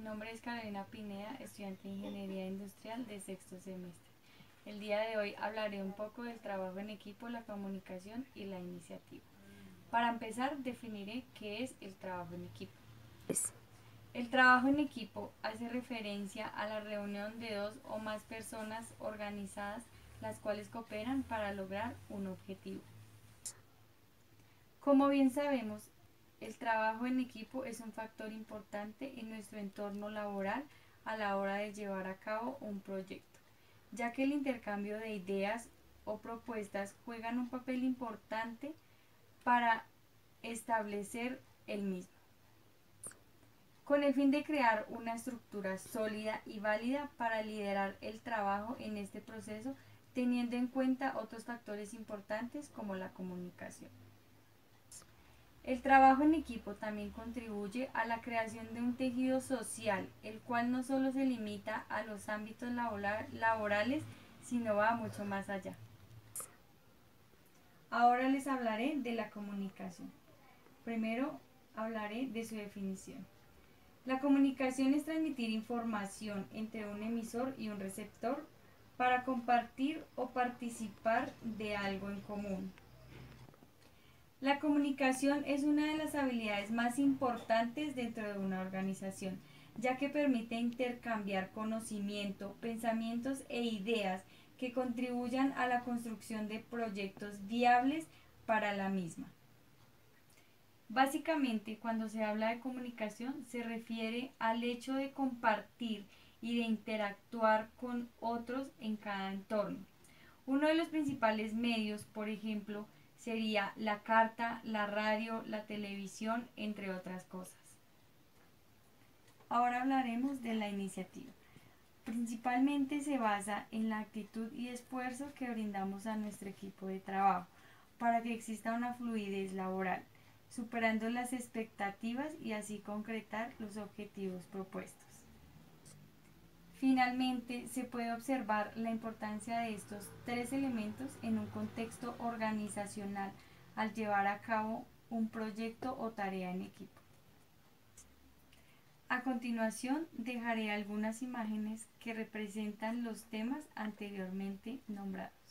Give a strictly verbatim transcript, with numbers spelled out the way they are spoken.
nombre es Carolina Pineda, estudiante de Ingeniería Industrial de sexto semestre. El día de hoy hablaré un poco del trabajo en equipo, la comunicación y la iniciativa. Para empezar, definiré qué es el trabajo en equipo. El trabajo en equipo hace referencia a la reunión de dos o más personas organizadas, las cuales cooperan para lograr un objetivo. Como bien sabemos, el trabajo en equipo es un factor importante en nuestro entorno laboral a la hora de llevar a cabo un proyecto, ya que el intercambio de ideas o propuestas juegan un papel importante para establecer el mismo, con el fin de crear una estructura sólida y válida para liderar el trabajo en este proceso, teniendo en cuenta otros factores importantes como la comunicación. El trabajo en equipo también contribuye a la creación de un tejido social, el cual no solo se limita a los ámbitos laborales, sino va mucho más allá. Ahora les hablaré de la comunicación. Primero hablaré de su definición. La comunicación es transmitir información entre un emisor y un receptor para compartir o participar de algo en común. La comunicación es una de las habilidades más importantes dentro de una organización, ya que permite intercambiar conocimiento, pensamientos e ideas que contribuyan a la construcción de proyectos viables para la misma. Básicamente, cuando se habla de comunicación, se refiere al hecho de compartir y de interactuar con otros en cada entorno. Uno de los principales medios, por ejemplo, sería la carta, la radio, la televisión, entre otras cosas. Ahora hablaremos de la iniciativa. Principalmente se basa en la actitud y esfuerzo que brindamos a nuestro equipo de trabajo para que exista una fluidez laboral, superando las expectativas y así concretar los objetivos propuestos. Finalmente, se puede observar la importancia de estos tres elementos en un contexto organizacional al llevar a cabo un proyecto o tarea en equipo. A continuación, dejaré algunas imágenes que representan los temas anteriormente nombrados.